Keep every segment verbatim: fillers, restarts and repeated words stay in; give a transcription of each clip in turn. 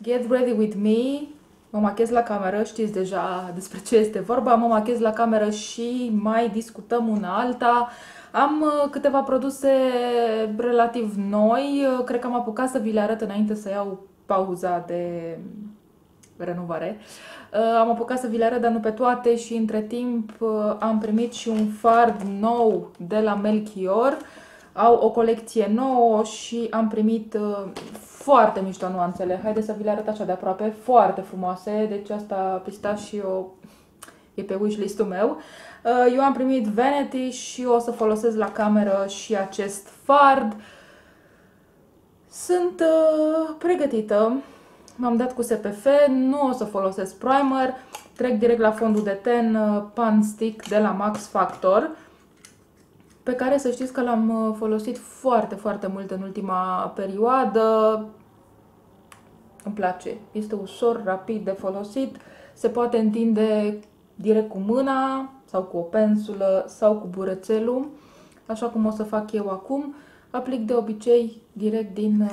Get ready with me. Mă machez la cameră, știți deja despre ce este vorba. Mă machez la cameră și mai discutăm una alta. Am uh, câteva produse relativ noi. Uh, cred că am apucat să vi le arăt înainte să iau pauza de renovare. Uh, am apucat să vi le arăt, dar nu pe toate, și între timp uh, am primit și un fard nou de la Melchior. Au o colecție nouă și am primit uh, foarte mișto nuanțele. Haideți să vi le arăt așa de aproape, foarte frumoase. Deci asta pistachio e pe wishlist-ul meu. Uh, eu am primit Vanity și o să folosesc la cameră și acest fard. Sunt uh, pregătită. M-am dat cu S P F, nu o să folosesc primer. Trec direct la fondul de ten uh, Pan Stick de la Max Factor, pe care să știți că l-am folosit foarte, foarte mult în ultima perioadă. Îmi place. Este ușor, rapid de folosit. Se poate întinde direct cu mâna sau cu o pensulă sau cu burețelul, așa cum o să fac eu acum. Aplic de obicei direct din,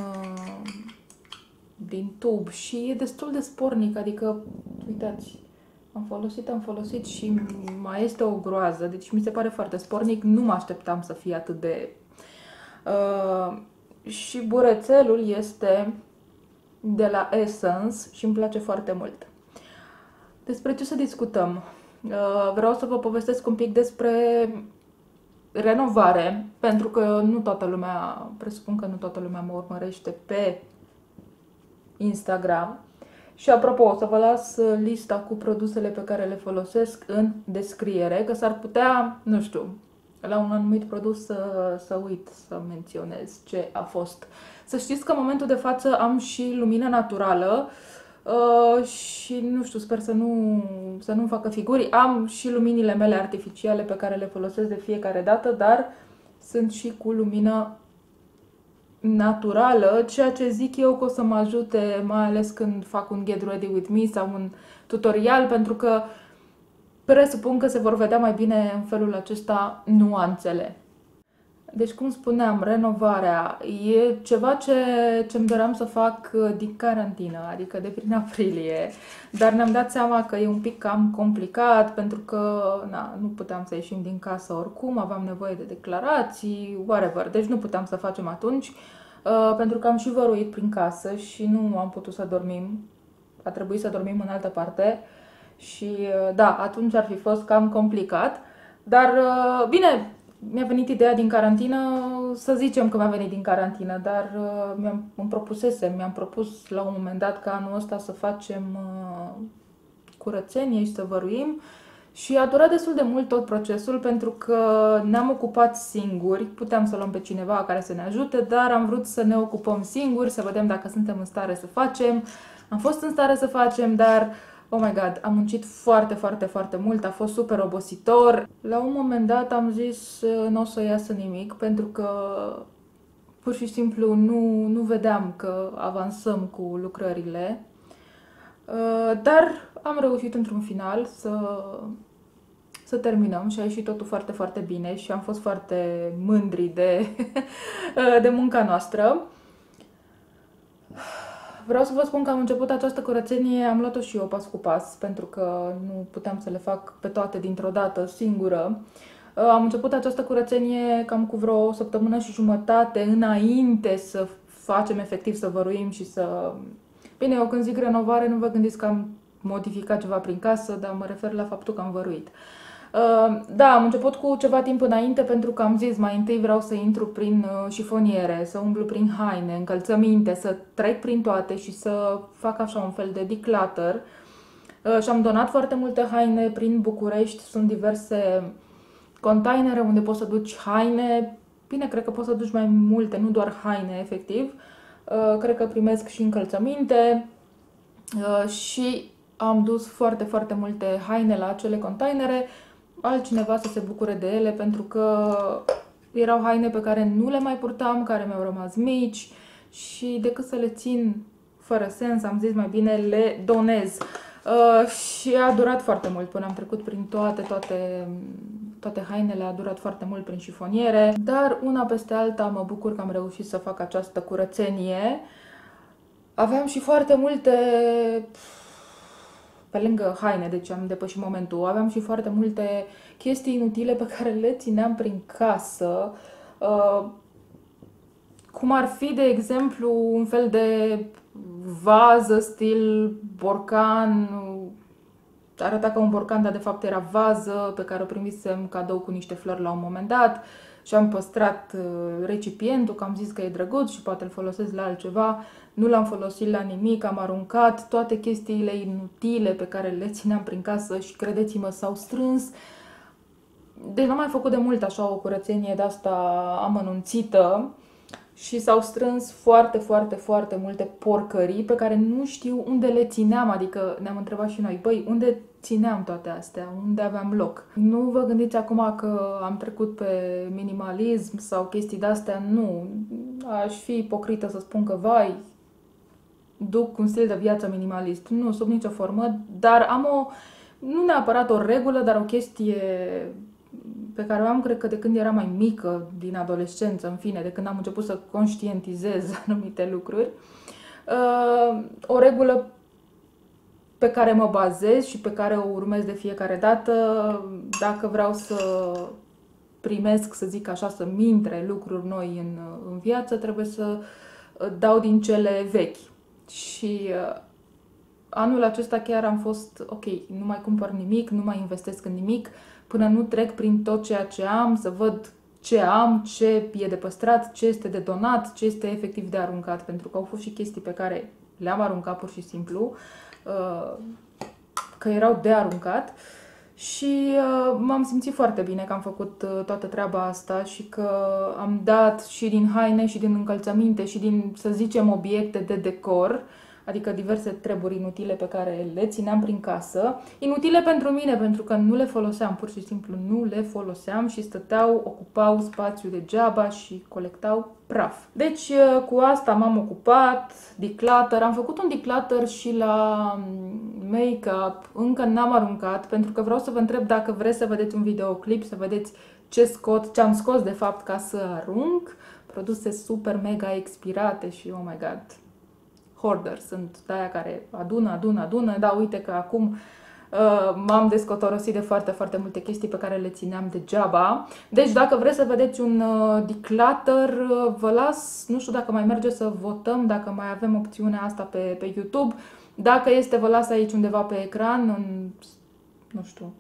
din tub și e destul de spornic, adică, uitați, am folosit, am folosit și mai este o groază, deci mi se pare foarte spornic, nu mă așteptam să fie atât de... Uh, și burețelul este de la Essence și îmi place foarte mult. Despre ce să discutăm? Uh, vreau să vă povestesc un pic despre renovare, pentru că nu toată lumea, presupun că nu toată lumea mă urmărește pe Instagram. Și apropo, o să vă las lista cu produsele pe care le folosesc în descriere, că s-ar putea, nu știu, la un anumit produs să, să uit să menționez ce a fost. Să știți că în momentul de față am și lumină naturală uh, și nu știu, sper să nu, să nu-mi facă figuri. Am și luminile mele artificiale pe care le folosesc de fiecare dată, dar sunt și cu lumină naturală, ceea ce zic eu că o să mă ajute, mai ales când fac un Get Ready With Me sau un tutorial, pentru că presupun că se vor vedea mai bine în felul acesta nuanțele. Deci, cum spuneam, renovarea e ceva ce îmi doream să fac din carantină, adică de prin aprilie, dar ne-am dat seama că e un pic cam complicat, pentru că na, nu puteam să ieșim din casă oricum, aveam nevoie de declarații, whatever, deci nu puteam să facem atunci, uh, pentru că am și văruit prin casă și nu am putut să dormim, a trebuit să dormim în altă parte și uh, da, atunci ar fi fost cam complicat, dar uh, bine, mi-a venit ideea din carantină, să zicem că mi-a venit din carantină, dar uh, mi-am, îmi propusesem, mi-am propus la un moment dat ca anul ăsta să facem uh, curățenie și să văruim și a durat destul de mult tot procesul, pentru că ne-am ocupat singuri, puteam să luăm pe cineva care să ne ajute, dar am vrut să ne ocupăm singuri, să vedem dacă suntem în stare să facem. Am fost în stare să facem, dar oh my god, am muncit foarte, foarte, foarte mult, a fost super obositor. La un moment dat am zis nu o să iasă nimic, pentru că pur și simplu nu, nu vedeam că avansăm cu lucrările. Dar am reușit într-un final să, să terminăm și a ieșit totul foarte, foarte bine și am fost foarte mândri de, de munca noastră. Vreau să vă spun că am început această curățenie, am luat-o și eu pas cu pas, pentru că nu puteam să le fac pe toate dintr-o dată, singură. Am început această curățenie cam cu vreo o săptămână și jumătate înainte să facem efectiv, să văruim și să... Bine, eu când zic renovare nu vă gândiți că am modificat ceva prin casă, dar mă refer la faptul că am văruit. Da, am început cu ceva timp înainte, pentru că am zis mai întâi vreau să intru prin șifoniere, să umblu prin haine, încălțăminte, să trec prin toate și să fac așa un fel de declutter. Și am donat foarte multe haine prin București, sunt diverse containere unde poți să duci haine. Bine, cred că poți să duci mai multe, nu doar haine, efectiv. Cred că primesc și încălțăminte și am dus foarte, foarte multe haine la acele containere, altcineva să se bucure de ele, pentru că erau haine pe care nu le mai purtam, care mi-au rămas mici și decât să le țin fără sens, am zis mai bine le donez. Uh, și a durat foarte mult până am trecut prin toate, toate, toate hainele, a durat foarte mult prin șifoniere, dar una peste alta mă bucur că am reușit să fac această curățenie. Aveam și foarte multe, pe lângă haine, deci am depășit momentul, aveam și foarte multe chestii inutile pe care le țineam prin casă, uh, cum ar fi, de exemplu, un fel de vază stil borcan, arăta ca un borcan, dar de fapt era vază pe care o primisem cadou cu niște flori la un moment dat și am păstrat recipientul, că am zis că e drăguț și poate îl folosesc la altceva. Nu l-am folosit la nimic, am aruncat toate chestiile inutile pe care le țineam prin casă și credeți-mă, s-au strâns. Deci n-am mai făcut de mult așa o curățenie de asta amănunțită și s-au strâns foarte, foarte, foarte multe porcării pe care nu știu unde le țineam, adică ne-am întrebat și noi, băi, unde țineam toate astea, unde aveam loc. Nu vă gândiți acum că am trecut pe minimalism sau chestii de-astea, nu. Aș fi ipocrită să spun că, vai, duc un stil de viață minimalist. Nu, sub nicio formă, dar am o, nu neapărat o regulă, dar o chestie pe care o am, cred că de când eram mai mică, din adolescență, în fine, de când am început să conștientizez anumite lucruri. O regulă pe care mă bazez și pe care o urmez de fiecare dată, dacă vreau să primesc, să zic așa, să-mi intre lucruri noi în, în viață, trebuie să dau din cele vechi. Și anul acesta chiar am fost, ok, nu mai cumpăr nimic, nu mai investesc în nimic, până nu trec prin tot ceea ce am, să văd ce am, ce e de păstrat, ce este de donat, ce este efectiv de aruncat, pentru că au fost și chestii pe care le-am aruncat pur și simplu, că erau de aruncat și m-am simțit foarte bine că am făcut toată treaba asta și că am dat și din haine și din încălțăminte și din, să zicem, obiecte de decor, adică diverse treburi inutile pe care le țineam prin casă. Inutile pentru mine, pentru că nu le foloseam, pur și simplu nu le foloseam și stăteau, ocupau spațiu degeaba și colectau praf. Deci cu asta m-am ocupat, declutter, am făcut un declutter și la make-up, încă n-am aruncat, pentru că vreau să vă întreb dacă vreți să vedeți un videoclip, să vedeți ce scot, ce am scos de fapt ca să arunc. Produse super mega expirate și oh my god, hoarder, sunt de-aia care adună, adună, adună, dar uite că acum uh, m-am descotorosit de foarte, foarte multe chestii pe care le țineam degeaba. Deci dacă vreți să vedeți un uh, declutter, uh, vă las, nu știu dacă mai merge să votăm, dacă mai avem opțiunea asta pe, pe YouTube. Dacă este, vă las aici undeva pe ecran, în, nu știu,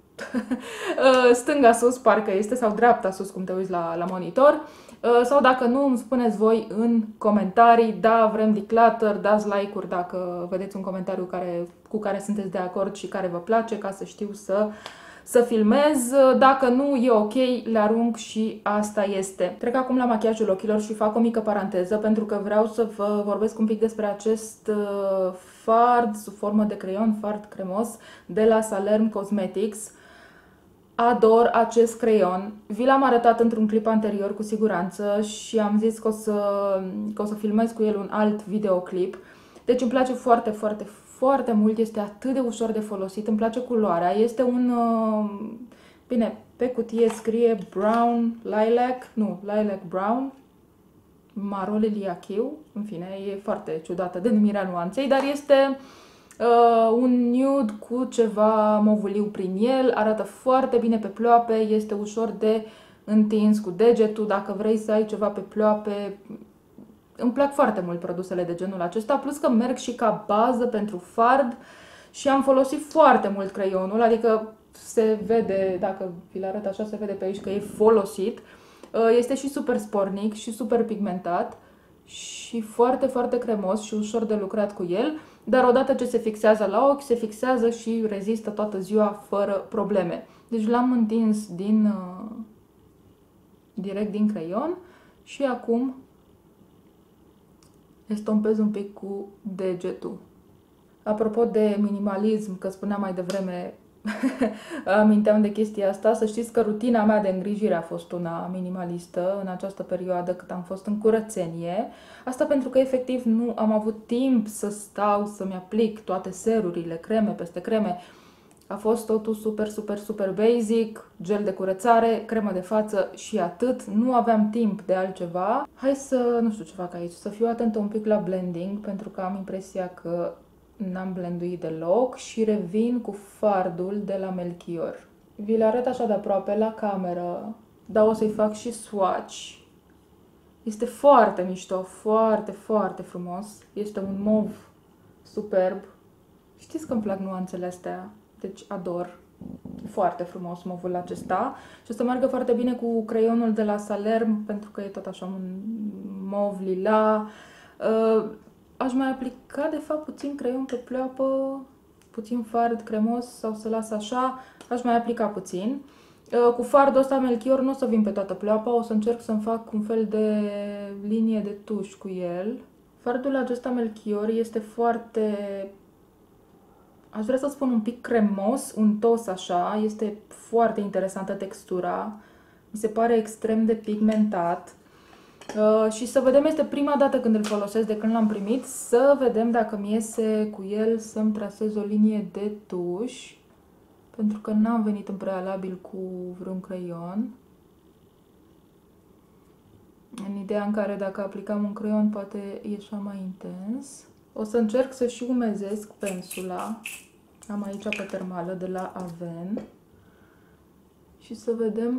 stânga sus parcă este, sau dreapta sus, cum te uiți la, la monitor. Sau dacă nu, îmi spuneți voi în comentarii, da, vrem declutter, dați like-uri dacă vedeți un comentariu care, cu care sunteți de acord și care vă place, ca să știu să, să filmez. Dacă nu, e ok, le arunc și asta este. Trec acum la machiajul ochilor și fac o mică paranteză, pentru că vreau să vă vorbesc un pic despre acest fard sub formă de creion, fard cremos, de la Salern Cosmetics. Ador acest creion. Vi l-am arătat într-un clip anterior cu siguranță și am zis că o, să, că o să filmez cu el un alt videoclip. Deci îmi place foarte, foarte, foarte mult. Este atât de ușor de folosit. Îmi place culoarea. Este un... Bine, pe cutie scrie brown lilac. Nu, lilac brown. Maro liliachiu. În fine, e foarte ciudată denumirea nuanței, dar este... Uh, un nude cu ceva movuliu prin el, arată foarte bine pe ploape, este ușor de întins cu degetul, dacă vrei să ai ceva pe ploape. Îmi plac foarte mult produsele de genul acesta, plus că merg și ca bază pentru fard și am folosit foarte mult creionul, adică se vede, dacă vi-l arăt așa, se vede pe aici că e folosit. Uh, este și super spornic și super pigmentat și foarte, foarte cremos și ușor de lucrat cu el. Dar odată ce se fixează la ochi, se fixează și rezistă toată ziua fără probleme. Deci l-am întins din, uh, direct din creion și acum estompez un pic cu degetul. Apropo de minimalism, că spuneam mai devreme, aminteam de chestia asta, să știți că rutina mea de îngrijire a fost una minimalistă în această perioadă cât am fost în curățenie. Asta pentru că efectiv nu am avut timp să stau să-mi aplic toate serurile, creme peste creme. A fost totul super, super, super basic, gel de curățare, cremă de față și atât. Nu aveam timp de altceva. Hai să, nu știu ce fac aici, să fiu atentă un pic la blending, pentru că am impresia că n-am blenduit deloc și revin cu fardul de la Melchior. Vi le arăt așa de aproape la cameră, dar o să-i fac și swatch. Este foarte mișto, foarte, foarte frumos. Este un mov superb. Știți că îmi plac nuanțele astea, deci ador. Foarte frumos movul acesta și o să meargă foarte bine cu creionul de la Salerm, pentru că e tot așa un mov lila. Aș mai aplica de fapt puțin creion pe pleoapă, puțin fard cremos sau să las așa, aș mai aplica puțin. Cu fardul ăsta Melchior nu o să vin pe toată pleoapa, o să încerc să-mi fac un fel de linie de tuș cu el. Fardul acesta Melchior este foarte, aș vrea să spun un pic cremos, untos așa, este foarte interesantă textura, mi se pare extrem de pigmentat. Uh, și să vedem, este prima dată când îl folosesc de când l-am primit, să vedem dacă mi iese cu el să-mi trasez o linie de tuș, pentru că n-am venit în prealabil cu vreun creion. În ideea în care dacă aplicam un creion poate ieșea mai intens. O să încerc să și umezesc pensula. Am aici pe termală de la Aven. Și să vedem.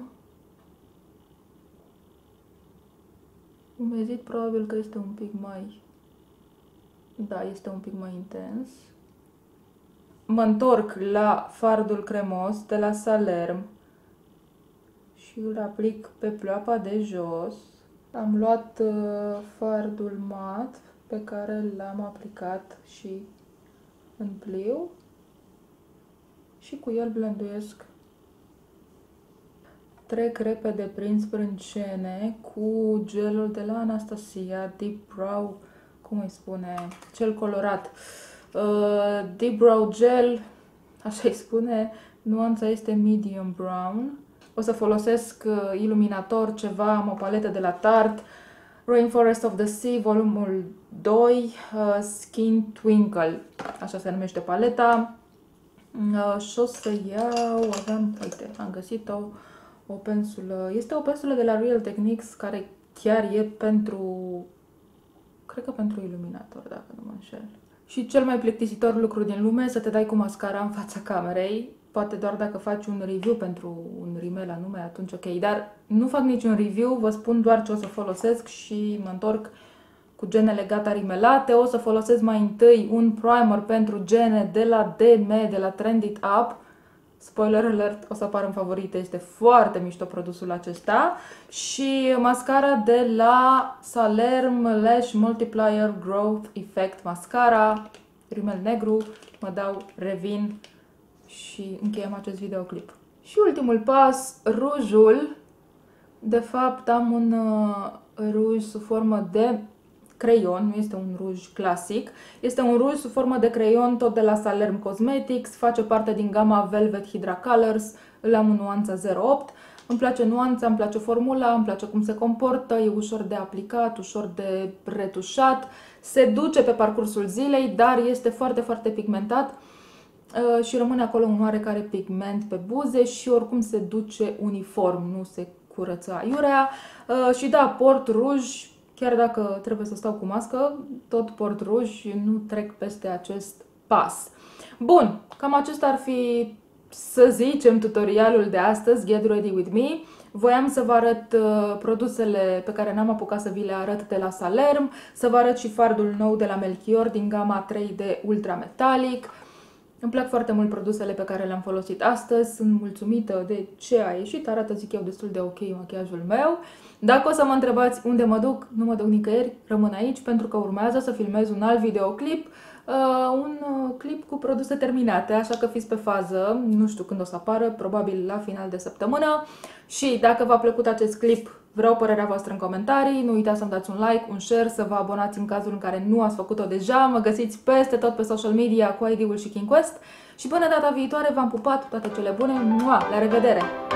Umezit probabil că este un pic mai... Da, este un pic mai intens. Mă întorc la fardul cremos de la Salerm și îl aplic pe pleoapa de jos. Am luat uh, fardul mat pe care l-am aplicat și în pliu și cu el blenduiesc. Trec repede prin sprâncene cu gelul de la Anastasia, Deep Brow, cum îi spune, cel colorat. Uh, Deep Brow Gel, așa îi spune, nuanța este Medium Brown. O să folosesc uh, iluminator, ceva, am o paletă de la Tarte, Rainforest of the Sea, volumul doi, uh, Skin Twinkle, așa se numește paleta. Uh, și o să iau, aveam, uite, am găsit-o, o pensulă, este o pensulă de la Real Techniques care chiar e pentru, cred că pentru iluminator, dacă nu mă înșel. Și cel mai plictisitor lucru din lume, să te dai cu mascara în fața camerei, poate doar dacă faci un review pentru un rimel anume, atunci ok, dar nu fac niciun review, vă spun doar ce o să folosesc și mă întorc cu genele gata rimelate. O să folosesc mai întâi un primer pentru gene de la D M, de la Trend It Up. Spoiler alert, o să apară în favorite, este foarte mișto produsul acesta. Și mascara de la Salerm Lash Multiplier Growth Effect Mascara, rimel negru, mă dau, revin și încheiem acest videoclip. Și ultimul pas, rujul. De fapt am un uh, ruj sub formă de creion, nu este un ruj clasic, este un ruj sub formă de creion tot de la Salerm Cosmetics, face parte din gama Velvet Hydra Colors, îl am în nuanța zero opt. Îmi place nuanța, îmi place formula, îmi place cum se comportă, e ușor de aplicat, ușor de retușat, se duce pe parcursul zilei, dar este foarte, foarte pigmentat și rămâne acolo un oarecare pigment pe buze și oricum se duce uniform, nu se curăță aiurea. Și da, port ruj, chiar dacă trebuie să stau cu mască, tot port ruj și nu trec peste acest pas. Bun, cam acesta ar fi, să zicem, tutorialul de astăzi, Get Ready With Me. Voiam să vă arăt uh, produsele pe care n-am apucat să vi le arăt de la Salerm, să vă arăt și fardul nou de la Melchior din gama trei D Ultra Metallic. Îmi plac foarte mult produsele pe care le-am folosit astăzi, sunt mulțumită de ce a ieșit, arată, zic eu, destul de ok machiajul meu. Dacă o să mă întrebați unde mă duc, nu mă duc nicăieri, rămân aici pentru că urmează să filmez un alt videoclip, uh, un uh, clip cu produse terminate, așa că fiți pe fază, nu știu când o să apară, probabil la final de săptămână. Și dacă v-a plăcut acest clip, vreau părerea voastră în comentarii, nu uitați să-mi dați un like, un share, să vă abonați în cazul în care nu ați făcut-o deja. Mă găsiți peste tot pe social media cu I D-ul și KingQuest. Și până data viitoare v-am pupat, toate cele bune, mua, la revedere!